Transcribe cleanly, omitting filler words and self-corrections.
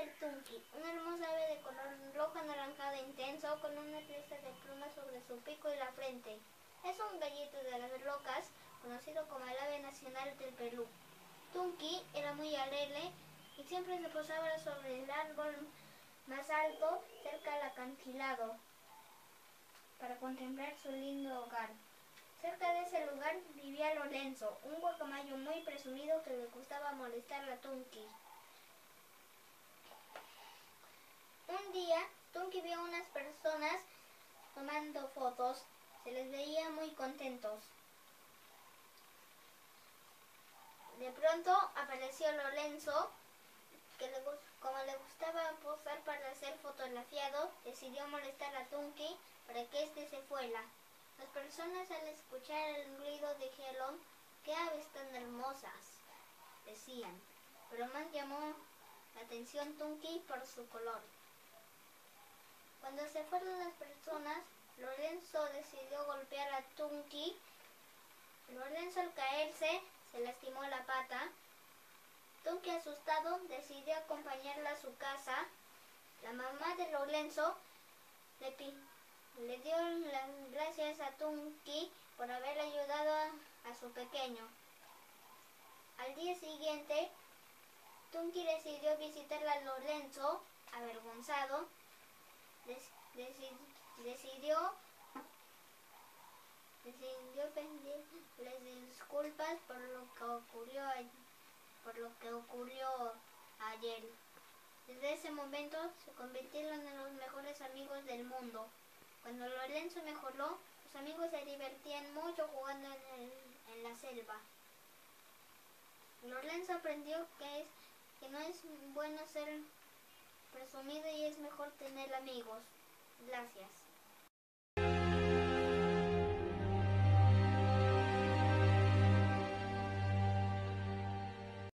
el tunqui, una hermosa ave de color rojo anaranjado intenso con una cresta de plumas sobre su pico y la frente. Es un gallito de las rocas, conocido como el ave nacional del Perú. Tunqui era muy alegre y siempre se posaba sobre el árbol más alto cerca del acantilado para contemplar su lindo hogar. Cerca de ese lugar vivía Lorenzo, un guacamayo muy presumido que le gustaba molestar a Tunqui. Un día, Tunqui vio a unas personas tomando fotos. Se les veía muy contentos. De pronto apareció Lorenzo, que como le gustaba posar para ser fotografiado, decidió molestar a Tunqui para que éste se fuera. Las personas, al escuchar el ruido, dijeron: «¡Qué aves tan hermosas!», decían, pero más llamó la atención Tunqui por su color. Cuando se fueron las personas, Lorenzo decidió golpear a Tunqui. Lorenzo, al caerse, se lastimó la pata. Tunqui, asustado, decidió acompañarla a su casa. La mamá de Lorenzo le dio las gracias a Tunqui por haber ayudado a su pequeño. Al día siguiente, Tunqui decidió visitar a Lorenzo. Avergonzado, decidió pedirles disculpas por lo que ocurrió ayer. Desde ese momento se convirtieron en los mejores amigos del mundo. Cuando Lorenzo mejoró, sus amigos se divertían mucho jugando en la selva. Lorenzo aprendió que no es bueno ser presumido y es mejor tener amigos. Gracias.